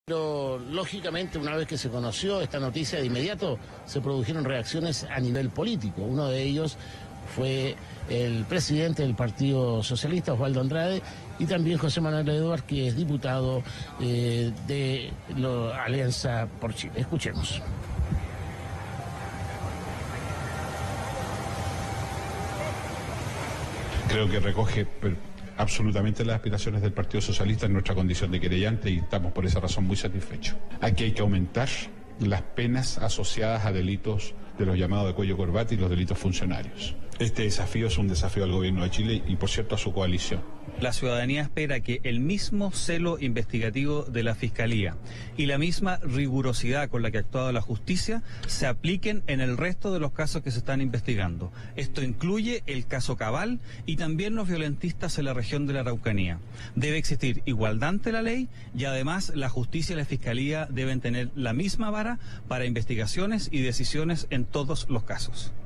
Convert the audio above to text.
Pero lógicamente, una vez que se conoció esta noticia, de inmediato se produjeron reacciones a nivel político. Uno de ellos fue el presidente del Partido Socialista, Osvaldo Andrade, y también José Manuel Edwards, que es diputado de la Alianza por Chile. Escuchemos. Creo que recoge absolutamente las aspiraciones del Partido Socialista en nuestra condición de querellante y estamos por esa razón muy satisfechos. Aquí hay que aumentar las penas asociadas a delitos de los llamados de cuello corbata y los delitos funcionarios. Este desafío es un desafío al gobierno de Chile y, por cierto, a su coalición. La ciudadanía espera que el mismo celo investigativo de la Fiscalía y la misma rigurosidad con la que ha actuado la justicia se apliquen en el resto de los casos que se están investigando. Esto incluye el caso Cabal y también los violentistas en la región de la Araucanía. Debe existir igualdad ante la ley y además la justicia y la Fiscalía deben tener la misma vara para investigaciones y decisiones en todos los casos.